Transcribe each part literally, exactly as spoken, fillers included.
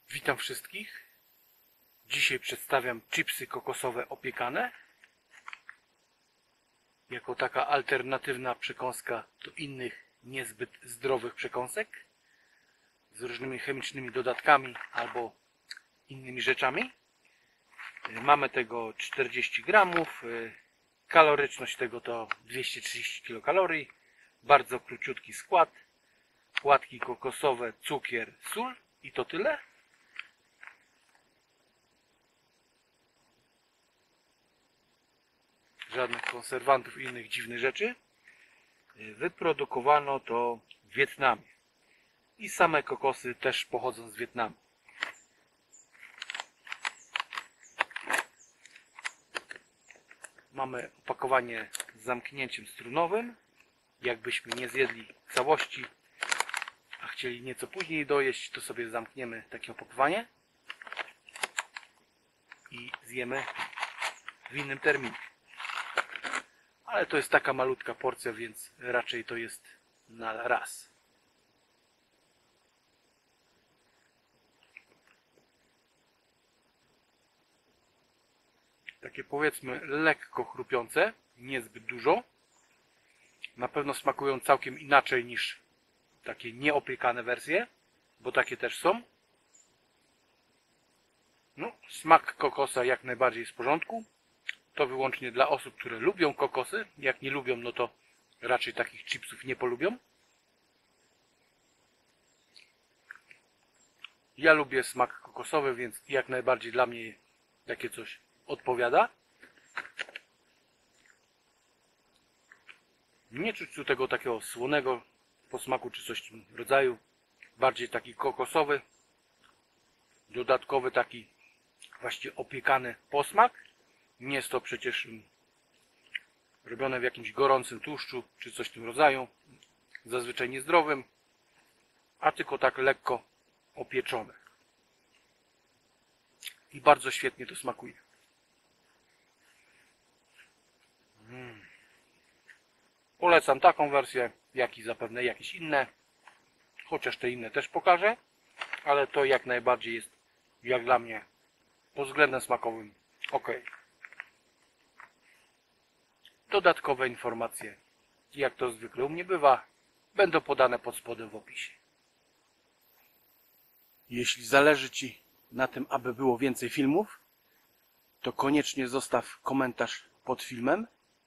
Witam wszystkich. Dzisiaj przedstawiam chipsy kokosowe opiekane. Jako taka alternatywna przekąska do innych niezbyt zdrowych przekąsek. Z różnymi chemicznymi dodatkami albo innymi rzeczami. Mamy tego czterdzieści gramów. Kaloryczność tego to dwieście trzydzieści kilokalorii. Bardzo króciutki skład. Płatki kokosowe, cukier, sól i to tyle. Żadnych konserwantów i innych dziwnych rzeczy. Wyprodukowano to w Wietnamie. I same kokosy też pochodzą z Wietnamu. Mamy opakowanie z zamknięciem strunowym. Jakbyśmy nie zjedli całości, a chcieli nieco później dojeść, to sobie zamkniemy takie opakowanie i zjemy w innym terminie. Ale to jest taka malutka porcja, więc raczej to jest na raz. Takie powiedzmy lekko chrupiące, niezbyt dużo. Na pewno smakują całkiem inaczej niż takie nieopiekane wersje, bo takie też są. No, smak kokosa jak najbardziej jest w porządku. To wyłącznie dla osób, które lubią kokosy. Jak nie lubią, no to raczej takich chipsów nie polubią. Ja lubię smak kokosowy, więc jak najbardziej dla mnie takie coś odpowiada. Nie czuć tu tego takiego słonego posmaku czy coś w tym rodzaju. Bardziej taki kokosowy, dodatkowy taki właściwie opiekany posmak. Nie jest to przecież robione w jakimś gorącym tłuszczu czy coś w tym rodzaju. Zazwyczaj niezdrowym, a tylko tak lekko opieczone. I bardzo świetnie to smakuje. Mm. Polecam taką wersję, jak i zapewne jakieś inne. Chociaż te inne też pokażę. Ale to jak najbardziej jest, jak dla mnie, pod względem smakowym ok. Dodatkowe informacje, jak to zwykle u mnie bywa, będą podane pod spodem w opisie. Jeśli zależy Ci na tym, aby było więcej filmów, to koniecznie zostaw komentarz pod filmem.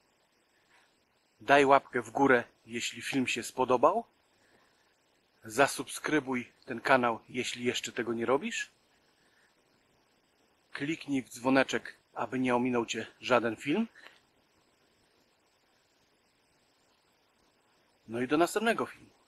Daj łapkę w górę, jeśli film się spodobał. Zasubskrybuj ten kanał, jeśli jeszcze tego nie robisz. Kliknij w dzwoneczek, aby nie ominął Cię żaden film. No i do następnego filmu.